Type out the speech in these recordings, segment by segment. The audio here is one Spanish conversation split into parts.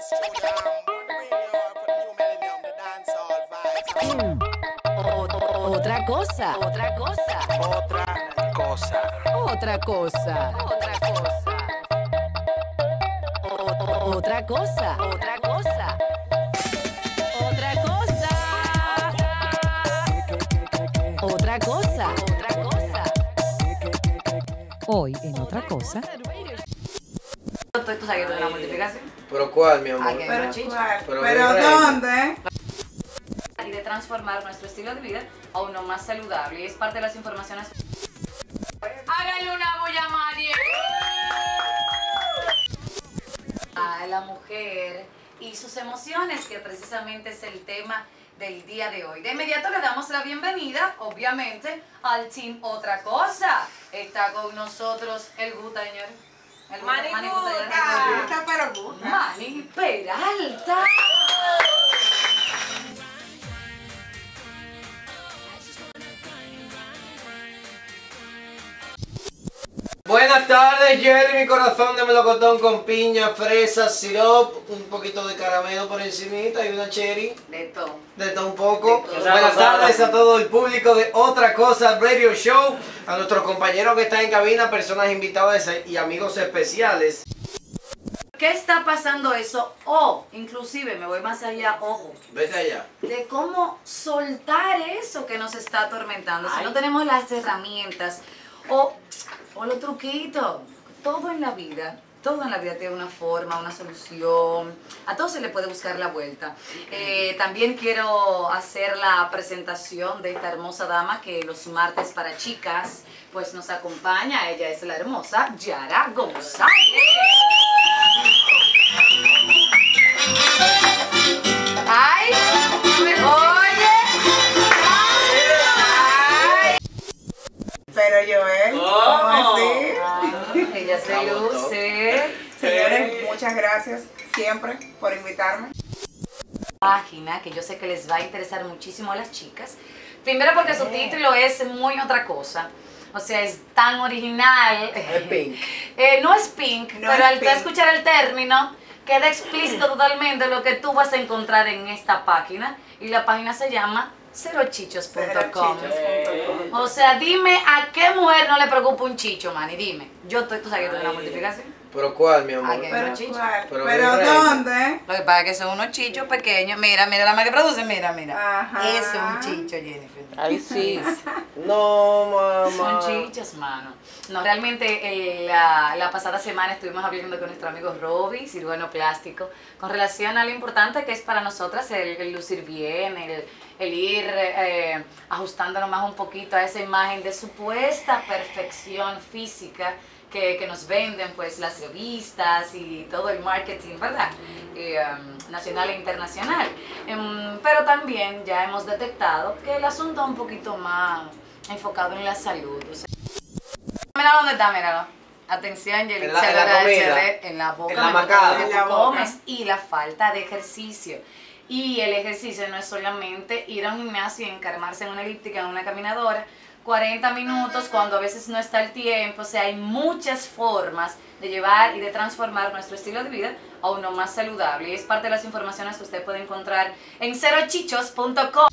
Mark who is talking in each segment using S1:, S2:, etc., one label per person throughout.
S1: the studio, on the radio for the new millennium, the dancehall vibes.
S2: Otra cosa.
S1: Otra cosa.
S2: Otra cosa.
S1: Otra cosa.
S2: Otra cosa.
S1: Otra cosa.
S2: Otra cosa.
S1: Otra cosa.
S2: Hoy en otra cosa.
S3: Tú sabes que tú la multiplicación.
S4: ¿Pero cuál, mi amor?
S3: Aquí hay una chicha.
S4: Pero
S5: ¿Dónde?
S3: Y de transformar nuestro estilo de vida a uno más saludable. Y es parte de las informaciones. Háganle una bulla a María. A la mujer y sus emociones, que precisamente es el tema del día de hoy. De inmediato le damos la bienvenida, obviamente, al Team Otra Cosa. Está con nosotros el Guta, señor. El
S5: Manny
S3: Guta.
S5: Gusta, pero gusta.
S3: Manny Peralta.
S4: Buenas tardes, Jerry, mi corazón de melocotón con piña, fresa, sirop, un poquito de caramelo por encimita y una cherry.
S3: De todo.
S4: De todo un poco.
S3: De todo.
S4: Buenas tardes a todo el público de Otra Cosa Radio Show, a nuestros compañeros que están en cabina, personas invitadas y amigos especiales.
S3: ¿Qué está pasando eso? O, inclusive, me voy más allá, ojo,
S4: Vete allá.
S3: de cómo soltar eso que nos está atormentando. Si no tenemos las herramientas o los truquitos, todo en la vida tiene una forma, una solución, a todo se le puede buscar la vuelta. También quiero hacer la presentación de esta hermosa dama que los martes para chicas pues nos acompaña. Ella es la hermosa Yara González. ¡Ay! ¡Oye! ¡Ay!
S5: Pero Joel, ¿cómo así?
S3: Ella se luce.
S5: Señores, muchas gracias siempre por invitarme.
S3: Página que yo sé que les va a interesar muchísimo a las chicas. Primero porque su título es muy otra cosa. O sea, es tan original.
S4: Es pink.
S3: No es pink,
S5: No
S3: pero
S5: es
S3: al
S5: pink.
S3: escuchar el término, queda explícito totalmente lo que tú vas a encontrar en esta página. Y la página se llama cerochichos.com.
S5: Cerochichos.com.
S3: O sea, dime a qué mujer no le preocupa un chicho, Manny. Dime. Tú sabes que tú eres una multiplicación.
S4: ¿Pero cuál, mi amor?
S3: Aquí hay
S5: Pero,
S3: unos chichos.
S4: Pero
S5: ¿Pero
S4: bien
S5: dónde?
S3: Lo que pasa es que son unos chichos pequeños. Mira la más que produce, mira.
S5: Ajá.
S3: Ese es un chicho, Jennifer.
S4: Ay, sí. No, mamá.
S3: Son chichos, mano. No, realmente la pasada semana estuvimos hablando con nuestro amigo Robbie, cirujano plástico, con relación a lo importante que es para nosotras el lucir bien, el ir ajustándonos más un poquito a esa imagen de supuesta perfección física que nos venden pues las revistas y todo el marketing, ¿verdad? Nacional e internacional. Pero también ya hemos detectado que el asunto es un poquito más enfocado en la salud. O sea, mira dónde está, míralo. Atención, Yelitza,
S4: En la comida.
S3: en la boca,
S4: En la macada.
S3: lo que
S5: En
S3: tú
S5: la boca.
S3: comes y la falta de ejercicio. Y el ejercicio no es solamente ir a un gimnasio y encarmarse en una elíptica, en una caminadora, 40 minutos cuando a veces no está el tiempo. O sea, hay muchas formas de llevar y de transformar nuestro estilo de vida a uno más saludable. Y es parte de las informaciones que usted puede encontrar en cerochichos.com.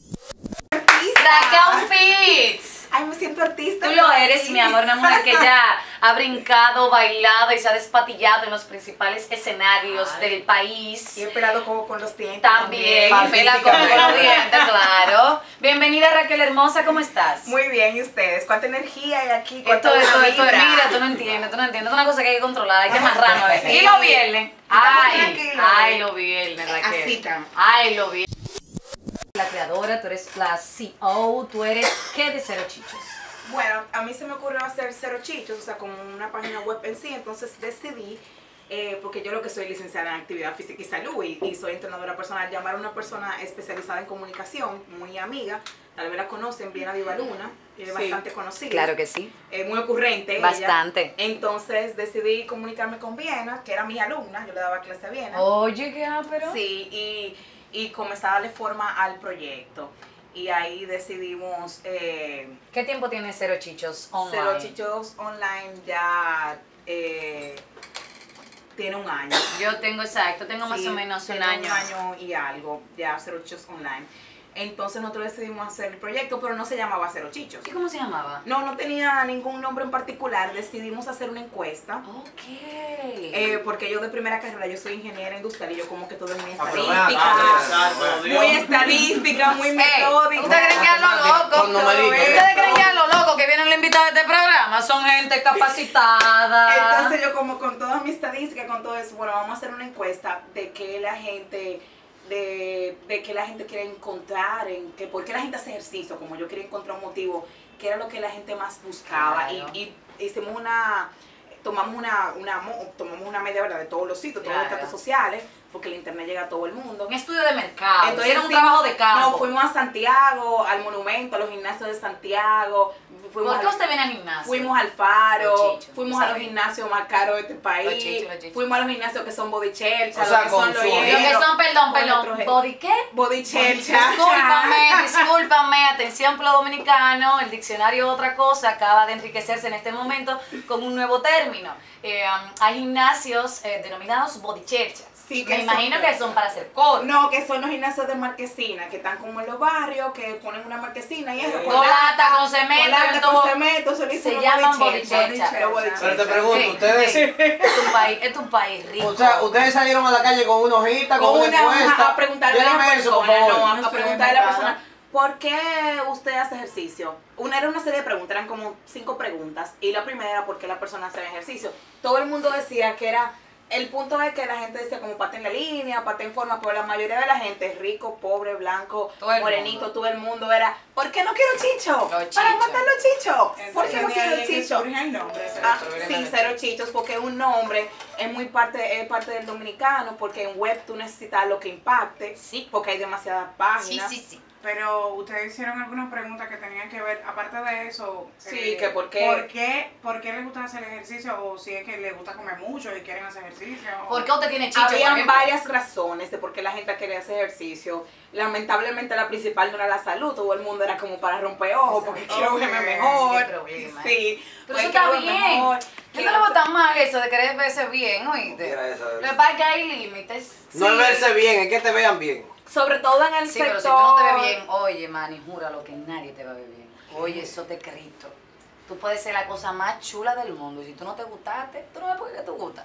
S3: Saca un fit.
S5: Ay, me siento artista.
S3: Tú lo eres, mi amor, una mujer que ya ha brincado, bailado y se ha despatillado en los principales escenarios del país.
S5: Y he pelado como con los dientes.
S3: También, pela con los dientes, claro. Bienvenida, Raquel hermosa, ¿cómo estás?
S5: Muy bien, ¿y ustedes? ¿Cuánta energía hay aquí?
S3: Esto,
S5: ¿Cuánta buena
S3: mira,
S5: vibra?
S3: tú no entiendes. Es una cosa que hay que controlar, hay que amarrarnos a veces.
S5: Sí.
S3: Y los viernes.
S5: Estamos
S3: Ay,
S5: tranquilos.
S3: ay, los viernes, Raquel.
S5: Así estamos.
S3: Ay, los viernes. La creadora, tú eres la CEO, tú eres, ¿qué de Cero Chichos?
S5: Bueno, a mí se me ocurrió hacer Cero Chichos, o sea, como una página web en sí, entonces decidí, porque yo lo que soy licenciada en actividad física y salud y soy entrenadora personal, llamar a una persona especializada en comunicación, muy amiga, tal vez la conocen, Viena Diva Luna, es bastante conocida.
S3: Claro que sí.
S5: Muy ocurrente.
S3: Bastante.
S5: Ella. Entonces decidí comunicarme con Viena, que era mi alumna, yo le daba clase a Viena.
S3: Oye, qué ápero.
S5: Sí, y comenzar a darle forma al proyecto. Y ahí decidimos
S3: ¿Qué tiempo tiene Cero Chichos online?
S5: Cero Chichos online ya tiene un año.
S3: Yo tengo más
S5: Sí,
S3: o menos un
S5: tiene
S3: año.
S5: Un año y algo, ya Cero Chichos Online. Entonces nosotros decidimos hacer el proyecto, pero no se llamaba Cero Chichos.
S3: ¿Y cómo se llamaba?
S5: No tenía ningún nombre en particular. Decidimos hacer una encuesta.
S3: Ok.
S5: Porque yo de primera carrera, yo soy ingeniera industrial y yo como que todo es muy
S4: Ah, pero
S5: estadística. Muy estadística, muy metódica.
S3: ¿Ustedes creen que a lo loco?
S4: Con numeritos.
S3: ¿Ustedes creen que a lo loco que vienen los invitados de este programa son gente capacitada?
S5: Entonces yo como con toda mi estadística, con todo eso, bueno, vamos a hacer una encuesta de qué la gente, de qué la gente quiere encontrar, por qué la gente hace ejercicio, como yo quería encontrar un motivo, qué era lo que la gente más buscaba.
S3: Claro.
S5: Y hicimos tomamos una media hora de todos los sitios, todos los
S3: Claro.
S5: datos sociales, porque el internet llega a todo el mundo.
S3: Un estudio de mercado.
S5: Entonces
S3: Era un
S5: fuimos-
S3: trabajo de campo.
S5: No, fuimos a Santiago, al monumento, a los gimnasios de Santiago.
S3: ¿Por qué usted viene al gimnasio?
S5: Fuimos al Faro,
S3: Los chichos,
S5: fuimos a los
S3: ¿sabes?
S5: gimnasios más caros de este país,
S3: Los chichos.
S5: fuimos a los gimnasios que son body chelcha,
S4: O sea,
S5: los que son
S4: con
S5: los
S4: su-
S3: Lo
S5: hierros,
S3: que son,
S5: con
S3: perdón,
S5: nuestros-
S3: ¿body qué?
S5: Body chelcha.
S3: Discúlpame, atención pueblo dominicano, el diccionario Otra Cosa acaba de enriquecerse en este momento con un nuevo término. Hay gimnasios denominados bodycherchas.
S5: Sí,
S3: Me
S5: que
S3: imagino
S5: son-
S3: que son para hacer coro.
S5: No, que son los gimnasios de marquesina, que están como en los barrios, que ponen una marquesina y eso.
S3: Con lata, con cemento,
S5: con lata,
S3: todo.
S5: con cemento, eso le
S3: Se
S5: dicen los
S3: llaman
S5: body
S3: bodychercha.
S5: chelcha, los body
S4: Pero te
S5: chelcha.
S4: pregunto, ustedes,
S3: Es un país rico.
S4: o sea, ustedes salieron a la calle con una hojita, con
S5: Con
S4: una
S5: una
S4: encuesta.
S5: hoja a preguntarle a la
S4: Lléname eso, por
S5: persona,
S4: favor.
S5: no, a preguntarle a la persona, ¿por qué usted hace ejercicio? Era una serie de preguntas, eran como 5 preguntas, y la primera era ¿por qué la persona hace ejercicio? Todo el mundo decía que era, el punto es que la gente decía como pate en la línea, pate en forma, pero la mayoría de la gente, rico, pobre, blanco,
S3: Todo el
S5: morenito,
S3: mundo.
S5: todo el mundo era, ¿por qué no quiero chicho?
S3: Los
S5: Para
S3: chichos.
S5: matar los chichos. ¿Por qué no quiero chicho?
S6: Surge el nombre.
S5: Sí, Cero Chichos, porque un nombre es muy parte del dominicano, porque en web tú necesitas lo que impacte,
S3: Sí.
S5: porque hay demasiadas
S3: Sí,
S5: páginas.
S3: sí.
S6: Pero ustedes hicieron algunas preguntas que tenían que ver, aparte de eso.
S5: Sí, que por qué.
S6: ¿Por qué les gusta hacer ejercicio? O si es que les gusta comer mucho y quieren hacer ejercicio.
S3: ¿Por qué usted tiene chicho? por
S5: Habían
S3: ejemplo?
S5: varias razones de por qué la gente quería hacer ejercicio. Lamentablemente la principal no era la salud, todo el mundo era como para romper ojos, porque quiero verme mejor.
S3: Qué problema,
S5: Sí,
S3: Pero
S5: pues
S3: eso está
S5: quiero verme
S3: bien.
S5: mejor,
S3: Yo no
S5: quiero
S3: le veo
S5: ser-
S3: tan mal eso de querer verse bien, oíste.
S4: Mira esa.
S3: Lo que pasa es que hay límites.
S4: No es verse bien, es que te vean bien.
S5: Sobre todo en el
S3: Sí,
S5: sector.
S3: pero si tú no te ves bien, oye, Manny, júralo que nadie te va a ver bien. Oye, eso te Cristo. Tú puedes ser la cosa más chula del mundo y si tú no te gustaste, tú no ves por qué te gusta.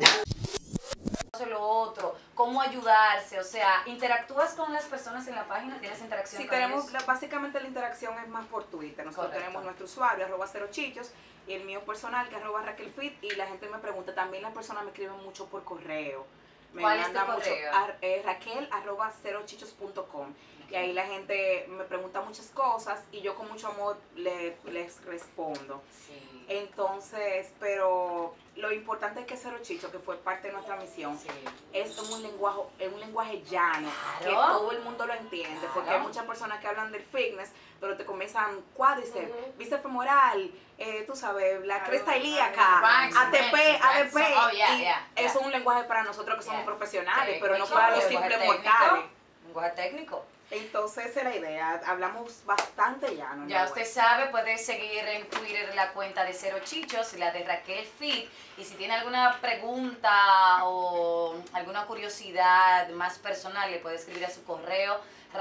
S3: Lo otro, cómo ayudarse, o sea, interactúas con las personas en la página, tienes interacción
S5: Sí,
S3: con
S5: tenemos,
S3: ellos.
S5: básicamente la interacción es más por Twitter. Nosotros
S3: Correcto.
S5: tenemos nuestro usuario, @cerochichos, y el mío personal, que @RaquelFit, y la gente me pregunta, también las personas me escriben mucho por correo. Me
S3: ¿Cuál es tu
S5: mandan mucho
S3: correo?
S5: Raquel@cerochichos.com. Y ahí la gente me pregunta muchas cosas y yo con mucho amor les respondo.
S3: Sí.
S5: Entonces, pero lo importante es que Cero Chicho, que fue parte de nuestra misión,
S3: Sí.
S5: es un lenguaje llano, que
S3: Claro.
S5: todo el mundo lo entiende,
S3: Claro.
S5: porque hay muchas personas que hablan del fitness, pero te comienzan cuádriceps, bíceps femoral, tú sabes, la
S6: Claro,
S5: cresta ilíaca,
S3: claro.
S5: ATP,
S3: Right,
S5: ADP,
S3: so- oh, yeah,
S5: y
S3: yeah,
S5: eso
S3: yeah.
S5: es un lenguaje para nosotros que somos
S3: Yeah.
S5: profesionales,
S3: Sí,
S5: pero no
S3: mucho
S5: para los
S3: lenguaje
S5: simples
S3: técnico,
S5: mortales.
S3: Lenguaje técnico.
S5: Entonces esa es la idea, hablamos bastante llano.
S3: Ya
S5: ¿no?
S3: usted sabe, puede seguir en Twitter la cuenta de Cero Chichos, la de Raquel Fit. Y si tiene alguna pregunta o alguna curiosidad más personal, le puede escribir a su correo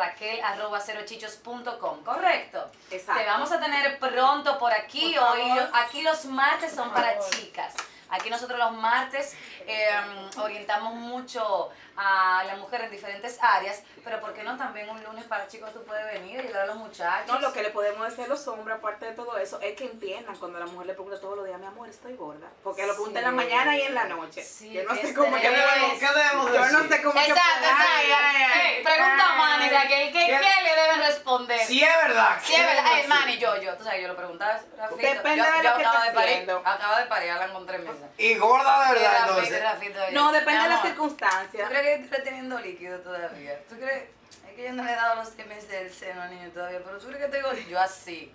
S3: raquel@cerochichos.com, ¿correcto?
S5: Exacto.
S3: Te vamos a tener pronto por aquí.
S6: Por favor.
S3: Hoy, aquí los martes son
S6: Por
S3: para
S6: favor.
S3: chicas. Aquí nosotros los martes orientamos mucho a la mujer en diferentes áreas, pero ¿por qué no también un lunes para chicos tú puedes venir y ayudar a los muchachos?
S5: No, lo que le podemos decir a los hombres, aparte de todo eso, es que entiendan cuando la mujer le pregunta todos los días, mi amor, estoy gorda. Porque lo pregunta en la
S3: Sí.
S5: mañana y en la noche.
S3: Sí,
S5: yo no
S3: qué
S5: sé cómo es que
S3: estrés.
S5: debemos,
S4: ¿Qué debemos
S5: yo no
S4: decir?
S5: sé cómo es que
S3: Exacto,
S5: podemos-
S3: exacto. Ey, pregunta a Manny, Raquel, ¿qué le deben responder?
S4: Si es verdad.
S3: Sí, es verdad. Ey, Manny, yo, tú sabes, yo lo preguntaba. Rafito,
S5: Depende
S3: yo,
S5: de lo
S3: yo
S5: que
S3: acabo
S5: esté
S3: de parir,
S5: haciendo.
S3: acabo de parir, la encontré en mesa.
S4: Y gorda de verdad, entonces.
S3: Rafito,
S5: No, depende de las
S3: ¿Tú
S5: circunstancias.
S3: crees que estoy reteniendo líquido todavía? ¿Tú crees? Es que yo no le he dado los 6 meses del seno al niño todavía, pero ¿tú crees que tengo yo así?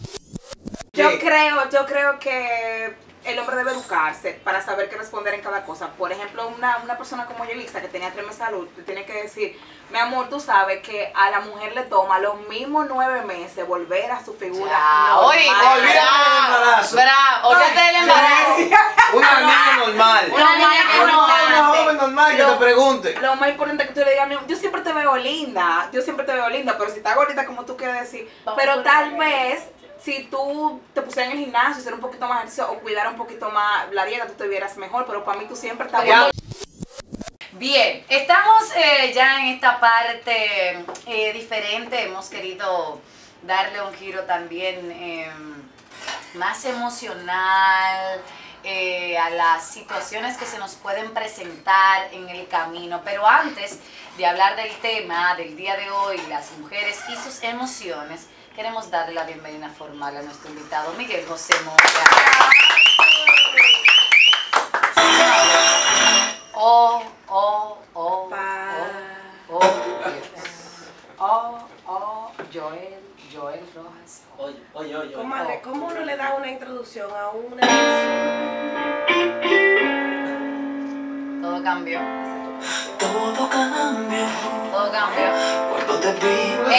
S5: Yo
S4: Sí.
S5: creo que el hombre debe educarse para saber qué responder en cada cosa. Por ejemplo, una persona como Yelisa, que tenía 3 meses de salud, te tiene que decir, mi amor, tú sabes que a la mujer le toma los mismos 9 meses volver a su figura
S3: Ya,
S5: normal.
S3: oye,
S4: olvídate del embarazo.
S3: Bravo, olvídate del embarazo.
S4: Una niña normal.
S3: Una niña que no.
S4: te pregunte.
S5: Lo más importante es que tú le digas, yo siempre te veo linda, pero si estás gordita como tú quieres decir, pero tal vez si tú te pusieras en el gimnasio, hacer un poquito más ejercicio o cuidar un poquito más la dieta, tú te vieras mejor, pero para mí tú siempre estás
S4: Ya.
S3: Bien, estamos ya en esta parte diferente, hemos querido darle un giro también más emocional a las situaciones que se nos pueden presentar en el camino, pero antes de hablar del tema del día de hoy, las mujeres y sus emociones, queremos darle la bienvenida formal a nuestro invitado Miguel José Mora. Oh, oh, oh, oh, Joel Rojas.
S7: Oye.
S2: Comadre, ¿cómo uno le da una introducción a una persona?
S3: Todo cambió.
S7: Todo cambió
S3: Todo cambió.
S7: cuando te vi.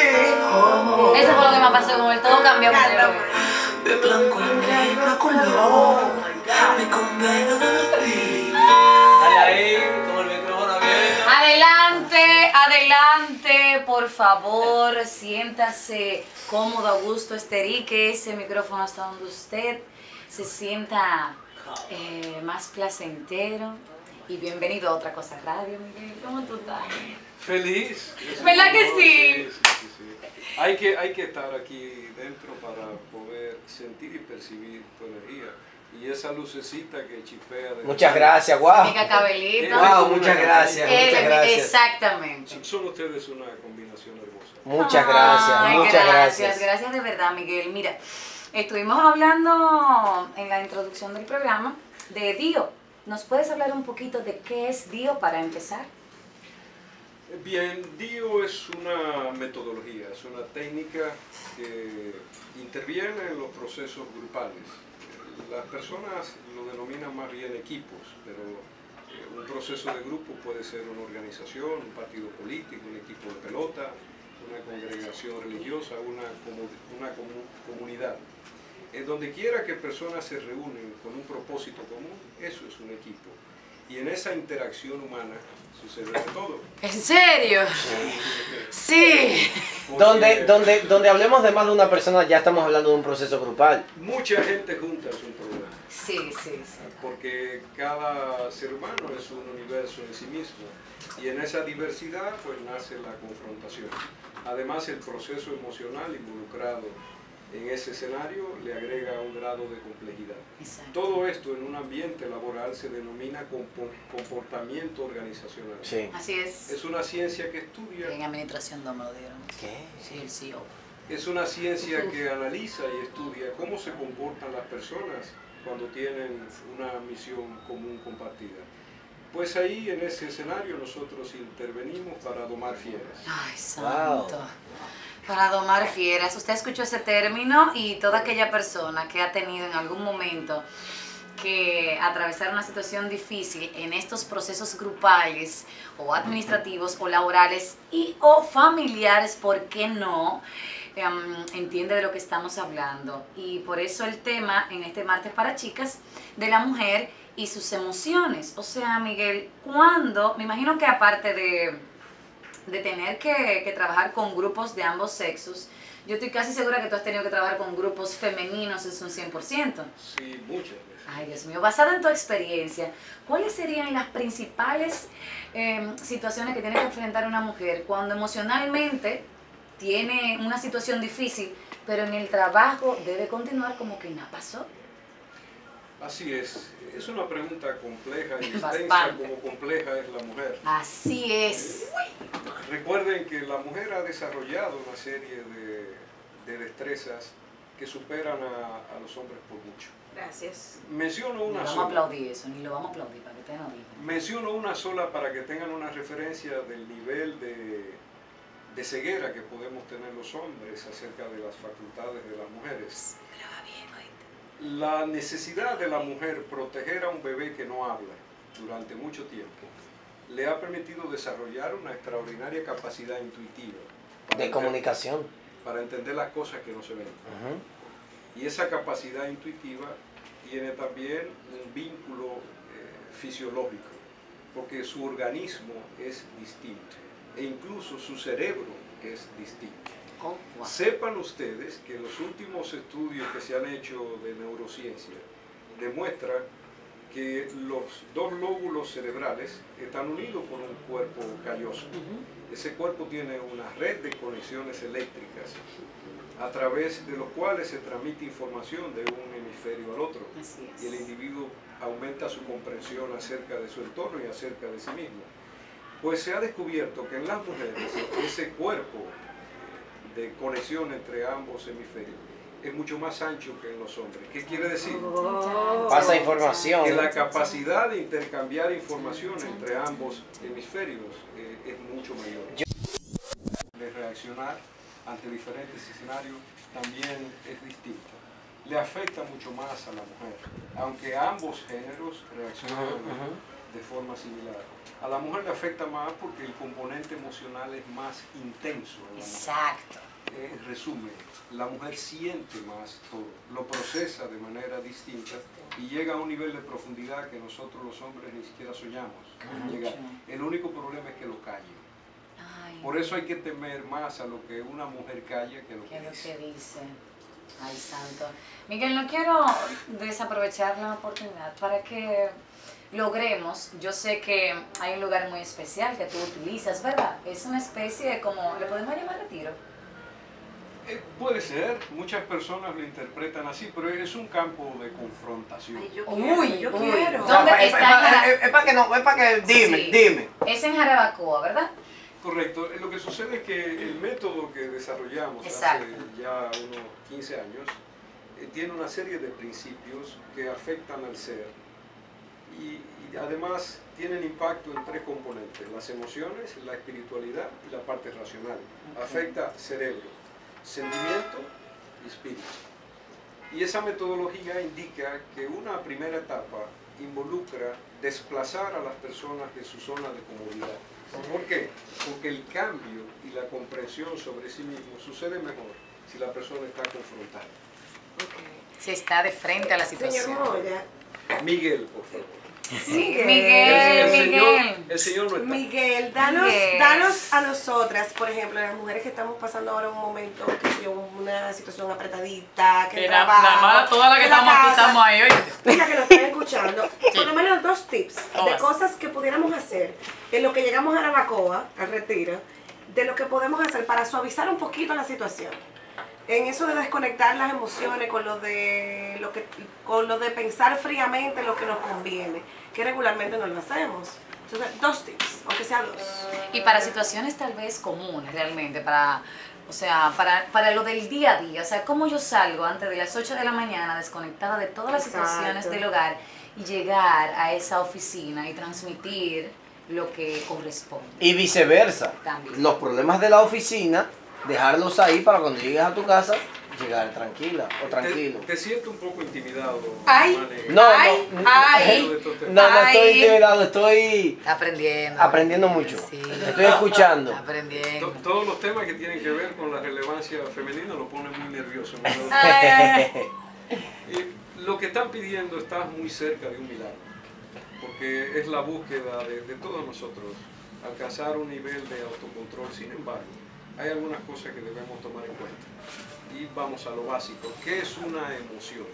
S3: Eso fue lo que me pasó con el todo cambió.
S7: De blanco en negro color me convertí.
S4: Dale ahí, con el micrófono abierto.
S3: Adelante, adelante, por favor, siéntase cómodo, a gusto, esterique ese micrófono hasta donde usted se sienta más placentero. Y bienvenido a Otra Cosa Radio, Miguel. ¿Cómo tú estás?
S8: Feliz.
S3: ¿Verdad que sí?
S8: Sí. Hay que estar aquí dentro para poder sentir y percibir tu energía. Y esa lucecita que chispea de...
S4: Muchas gracias, wow.
S3: Mica Cabelito.
S4: Wow, muchas gracias, muchas gracias.
S3: Exactamente.
S8: Son ustedes una combinación hermosa.
S4: Muchas gracias,
S3: Ay,
S4: muchas gracias.
S3: Gracias de verdad, Miguel. Mira, estuvimos hablando en la introducción del programa de Dio. ¿Nos puedes hablar un poquito de qué es Dio para empezar?
S8: Bien, DIO es una metodología, es una técnica que interviene en los procesos grupales. Las personas lo denominan más bien equipos, pero un proceso de grupo puede ser una organización, un partido político, un equipo de pelota, una congregación religiosa, una comunidad. Donde quiera que personas se reúnen con un propósito común, eso es un equipo. Y en esa interacción humana sucede de todo.
S3: ¿En serio? Sí.
S4: Donde hablemos de más de una persona, ya estamos hablando de un proceso grupal.
S8: Mucha gente junta es un problema.
S3: Sí.
S8: Porque cada ser humano es un universo en sí mismo. Y en esa diversidad pues nace la confrontación. Además el proceso emocional involucrado en ese escenario le agrega un grado de complejidad.
S3: Exacto.
S8: Todo esto en un ambiente laboral se denomina comportamiento organizacional.
S4: Sí.
S3: Así es.
S8: Es una ciencia que estudia,
S3: En administración no me lo dieron.
S4: ¿Qué?
S3: Sí, el CEO.
S8: es una ciencia que analiza y estudia cómo se comportan las personas cuando tienen una misión común compartida. Pues ahí en ese escenario nosotros intervenimos para domar fieras.
S3: Ay, santo. Para domar fieras. Usted escuchó ese término y toda aquella persona que ha tenido en algún momento que atravesar una situación difícil en estos procesos grupales o administrativos o laborales y o familiares, ¿por qué no? Entiende de lo que estamos hablando. Y por eso el tema en este martes para chicas de la mujer y sus emociones. O sea, Miguel, ¿cuándo? Me imagino que aparte de tener que trabajar con grupos de ambos sexos, yo estoy casi segura que tú has tenido que trabajar con grupos femeninos, es un 100%.
S8: Sí, muchas veces.
S3: Ay, Dios mío, basada en tu experiencia, ¿cuáles serían las principales situaciones que tiene que enfrentar una mujer cuando emocionalmente tiene una situación difícil, pero en el trabajo debe continuar como que nada pasó?
S8: Así es una pregunta compleja y extensa
S3: Bastante.
S8: como compleja es la mujer.
S3: Así es.
S8: Recuerden que la mujer ha desarrollado una serie de destrezas que superan a los hombres por mucho.
S5: Gracias.
S8: Menciono
S3: Ni
S8: una
S3: vamos a
S8: sola.
S3: aplaudir eso, ni lo vamos a aplaudir para que usted no diga.
S8: Menciono una sola para que tengan una referencia del nivel de ceguera que podemos tener los hombres acerca de las facultades de las mujeres.
S3: Pero va bien, oíste.
S8: La necesidad de la mujer proteger a un bebé que no habla durante mucho tiempo le ha permitido desarrollar una extraordinaria capacidad intuitiva
S4: De comunicación.
S8: para entender las cosas que no se ven. Y esa capacidad intuitiva tiene también un vínculo fisiológico. porque su organismo es distinto e incluso su cerebro es distinto.
S3: Oh, wow.
S8: Sepan ustedes que los últimos estudios que se han hecho de neurociencia demuestran que los dos lóbulos cerebrales están unidos por un cuerpo calloso. Ese cuerpo tiene una red de conexiones eléctricas a través de los cuales se transmite información de un hemisferio al otro.
S3: Así es.
S8: Y el individuo aumenta su comprensión acerca de su entorno y acerca de sí mismo. Pues se ha descubierto que en las mujeres ese cuerpo de conexión entre ambos hemisferios es mucho más ancho que en los hombres. ¿Qué quiere decir?
S4: Pasa información.
S8: Que la capacidad de intercambiar información entre ambos hemisferios es mucho mayor. De reaccionar ante diferentes escenarios también es distinta. Le afecta mucho más a la mujer, aunque ambos géneros reaccionan de forma similar. A la mujer le afecta más porque el componente emocional es más intenso.
S3: Exacto.
S8: En resumen, la mujer siente más todo, lo procesa de manera distinta y llega a un nivel de profundidad que nosotros los hombres ni siquiera soñamos llegar. El único problema es que lo callen.
S3: Ay,
S8: Por eso hay que temer más a lo que una mujer calla que lo
S3: ¿qué es
S8: que
S3: lo
S8: dice.
S3: que dice? Ay, santo. Miguel, no quiero desaprovechar la oportunidad para que logremos, yo sé que hay un lugar muy especial que tú utilizas, ¿verdad? Es una especie de como, ¿le podemos llamar retiro?
S8: Puede ser, muchas personas lo interpretan así, pero es un campo de confrontación.
S2: Ay, yo
S3: Uy,
S2: quiero, yo
S3: uy.
S2: quiero.
S3: ¿Dónde
S4: Es
S3: está?
S4: para que no, es para que, dime,
S3: Sí.
S4: dime.
S3: Es en Jarabacoa, ¿verdad?
S8: Correcto. Lo que sucede es que el método que desarrollamos
S3: Exacto.
S8: hace ya unos 15 años tiene una serie de principios que afectan al ser y además tienen impacto en tres componentes: las emociones, la espiritualidad y la parte racional. Afecta cerebro, sentimiento y espíritu. Y esa metodología indica que una primera etapa involucra desplazar a las personas de su zona de comodidad. ¿Por qué? Porque el cambio y la comprensión sobre sí mismo sucede mejor si la persona está confrontada.
S3: Si está de frente a la situación.
S2: Señor Moya,
S8: Miguel, por favor.
S3: Miguel.
S8: El señor no está.
S2: Miguel,
S3: Miguel.
S2: danos a nosotras, por ejemplo, las mujeres que estamos pasando ahora un momento, que sé yo, una situación apretadita, que el trabajo,
S3: todas las que
S2: la
S3: estamos aquí
S2: casa.
S3: estamos ahí, oye.
S2: Mira que nos están escuchando, por lo menos 2 tips de
S3: Todas.
S2: cosas que pudiéramos hacer en lo que llegamos a Jarabacoa, al retiro, de lo que podemos hacer para suavizar un poquito la situación. En eso de desconectar las emociones con lo de pensar fríamente lo que nos conviene, que regularmente no lo hacemos. Entonces, 2 tips, aunque sea 2.
S3: Y para situaciones tal vez comunes realmente, o sea, para lo del día a día, o sea, cómo yo salgo antes de las 8 de la mañana desconectada de todas las
S2: Exacto.
S3: situaciones del hogar y llegar a esa oficina y transmitir lo que corresponde.
S4: Y viceversa.
S3: También.
S4: Los problemas de la oficina, dejarlos ahí para cuando llegues a tu casa, llegar tranquila o tranquilo.
S8: Te siento un poco intimidado.
S3: Ay.
S8: Mane.
S4: No,
S3: Ay,
S4: no,
S3: ay.
S4: no estoy
S3: Ay.
S4: intimidado, estoy
S3: Aprendiendo
S4: mucho.
S3: Sí.
S4: Estoy escuchando.
S3: Aprendiendo.
S8: Todos los temas que tienen que ver con la relevancia femenina lo ponen muy nervioso. ¿No?
S3: Ay.
S8: Lo que están pidiendo está muy cerca de un milagro, porque es la búsqueda de todos nosotros, alcanzar un nivel de autocontrol. Sin embargo, hay algunas cosas que debemos tomar en cuenta. Y vamos a lo básico. ¿Qué es una emoción?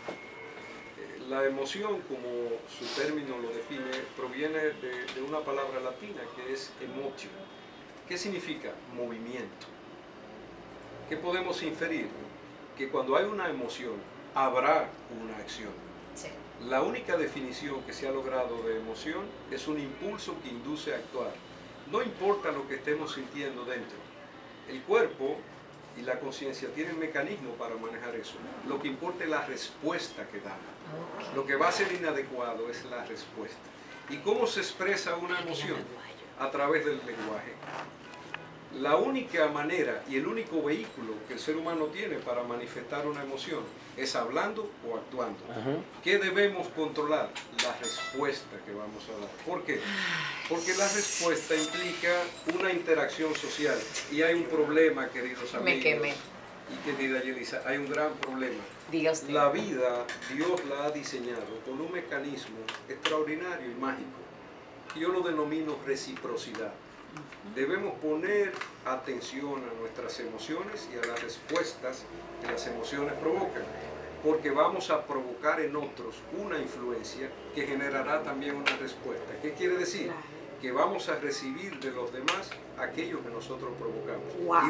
S8: La emoción, como su término lo define, proviene de una palabra latina que es emotio. ¿Qué significa? Movimiento. ¿Qué podemos inferir? Que cuando hay una emoción, habrá una acción.
S3: Sí.
S8: La única definición que se ha logrado de emoción es un impulso que induce a actuar. No importa lo que estemos sintiendo dentro. El cuerpo y la conciencia tienen mecanismos para manejar eso. Lo que importa es la respuesta que dan. Lo que va a ser inadecuado es la respuesta. ¿Y cómo se expresa una emoción? A través del lenguaje. La única manera y el único vehículo que el ser humano tiene para manifestar una emoción es hablando o actuando. ¿Qué debemos controlar? La respuesta que vamos a dar. ¿Por qué? Porque la respuesta implica una interacción social. Y hay un problema, queridos amigos.
S3: Me quemé.
S8: Y querida Yelisa, hay un gran problema.
S3: Diga usted.
S8: La vida, Dios la ha diseñado con un mecanismo extraordinario y mágico. que yo lo denomino reciprocidad. Debemos poner atención a nuestras emociones y a las respuestas que las emociones provocan, porque vamos a provocar en otros una influencia que generará también una respuesta. ¿Qué quiere decir? Que vamos a recibir de los demás aquello que nosotros provocamos.
S2: Wow.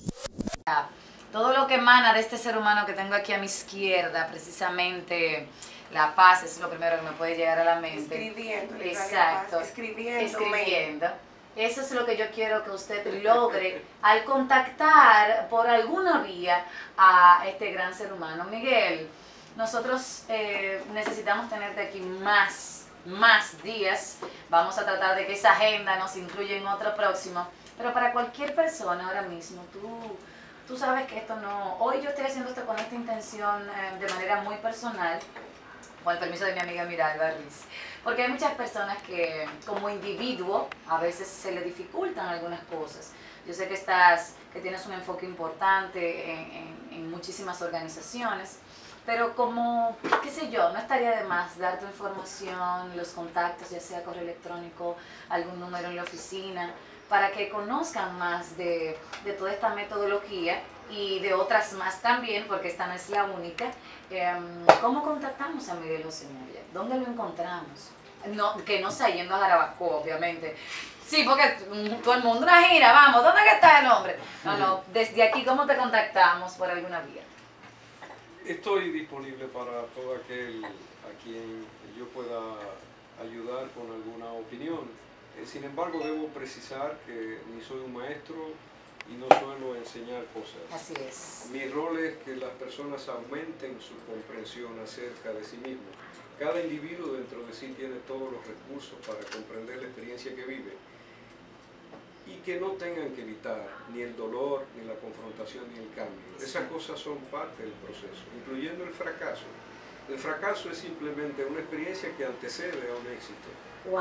S3: Todo lo que emana de este ser humano que tengo aquí a mi izquierda, precisamente la paz es lo primero que me puede llegar a la mente.
S2: Escribiendo.
S3: Exacto. Escribiendo. Eso es lo que yo quiero que usted logre al contactar por alguna vía a este gran ser humano. Miguel, nosotros necesitamos tenerte aquí más días. Vamos a tratar de que esa agenda nos incluya en otro próximo. Pero para cualquier persona ahora mismo, tú sabes que esto no... Hoy yo estoy haciendo esto con esta intención de manera muy personal, con el permiso de mi amiga Miralba Ruiz. Porque hay muchas personas que como individuo a veces se le dificultan algunas cosas. Yo sé que tienes un enfoque importante en muchísimas organizaciones, pero como, qué sé yo, no estaría de más dar tu información, los contactos, ya sea correo electrónico, algún número en la oficina, para que conozcan más de toda esta metodología y de otras más también, porque esta no es la única. ¿Cómo contactamos a Miguel José Moya? ¿Dónde lo encontramos? No, que no sea yendo a Jarabacoa, obviamente. Sí, porque todo el mundo una gira, vamos, ¿dónde está el hombre? No, desde aquí, ¿cómo te contactamos por alguna vía?
S8: Estoy disponible para todo aquel a quien yo pueda ayudar con alguna opinión. Sin embargo, debo precisar que ni soy un maestro y no suelo enseñar cosas.
S3: Así es.
S8: Mi rol es que las personas aumenten su comprensión acerca de sí mismos. Cada individuo dentro de sí tiene todos los recursos para comprender la experiencia que vive y que no tengan que evitar ni el dolor, ni la confrontación, ni el cambio. Esas cosas son parte del proceso, incluyendo el fracaso. El fracaso es simplemente una experiencia que antecede a un éxito.
S2: ¡Wow!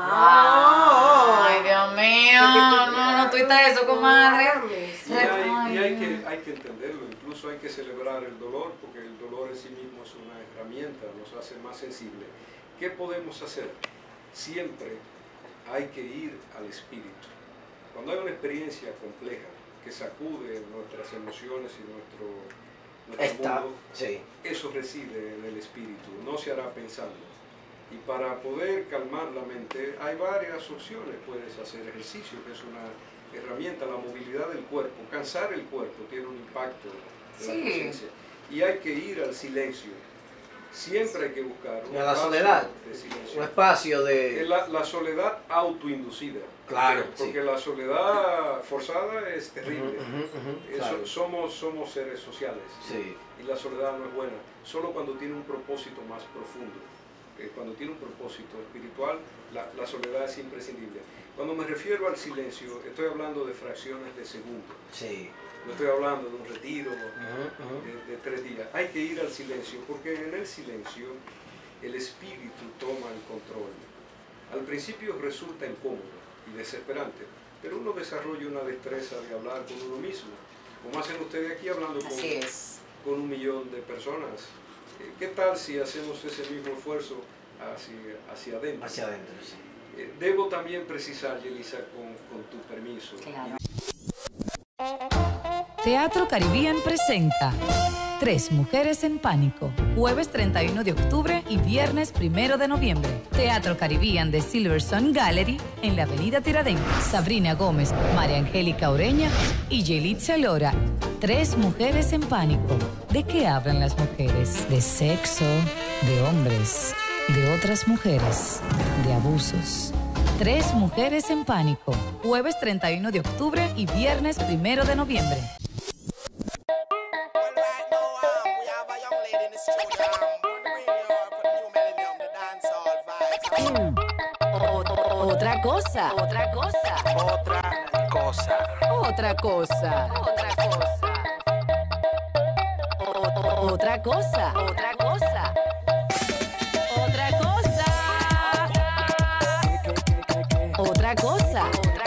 S3: Ay, Dios mío, no tuita eso, comadre.
S8: Y hay que entenderlo, incluso hay que celebrar el dolor, porque el dolor en sí mismo es una herramienta, nos hace más sensibles. ¿Qué podemos hacer? Siempre hay que ir al espíritu. Cuando hay una experiencia compleja que sacude nuestras emociones y nuestro mundo,
S4: sí,
S8: eso reside en el espíritu, no se hará pensando. Y para poder calmar la mente hay varias opciones. Puedes hacer ejercicio, que es una herramienta, la movilidad del cuerpo. Cansar el cuerpo tiene un impacto en la conciencia. Y hay que ir al silencio. Siempre hay que buscar un
S4: espacio
S8: de silencio.
S4: Un espacio de...
S8: La soledad autoinducida.
S4: Claro,
S8: porque la soledad forzada es terrible.
S4: Claro.
S8: Somos seres sociales.
S4: Sí.
S8: Y la soledad no es buena. Solo cuando tiene un propósito más profundo. Cuando tiene un propósito espiritual, la soledad es imprescindible. Cuando me refiero al silencio, estoy hablando de fracciones de segundo.
S4: Sí.
S8: No estoy hablando de un retiro de 3 días. Hay que ir al silencio, porque en el silencio el espíritu toma el control. Al principio resulta incómodo y desesperante, pero uno desarrolla una destreza de hablar con uno mismo, como hacen ustedes aquí hablando con 1 millón de personas. ¿Qué tal si hacemos ese mismo esfuerzo hacia adentro?
S4: Hacia adentro, sí.
S8: Debo también precisar, Yelisa, con tu permiso.
S3: Claro.
S9: Teatro Caribbean presenta 3 Mujeres en Pánico, jueves 31 de octubre y viernes 1 de noviembre. Teatro Caribbean de Silverstone Gallery en la avenida Tiradentes. Sabrina Gómez, María Angélica Ureña y Yelitza Lora. 3 Mujeres en Pánico. ¿De qué hablan las mujeres? De sexo, de hombres, de otras mujeres, de abusos. 3 Mujeres en Pánico, jueves 31 de octubre y viernes 1 de noviembre.
S1: Well, right now, we have a young lady in the studio. We're bringing you up for the new millennium, the dancehall vibes.
S9: Otra cosa.
S1: Otra cosa.
S9: Otra cosa. Otra cosa. Otra cosa. Otra cosa. Otra cosa.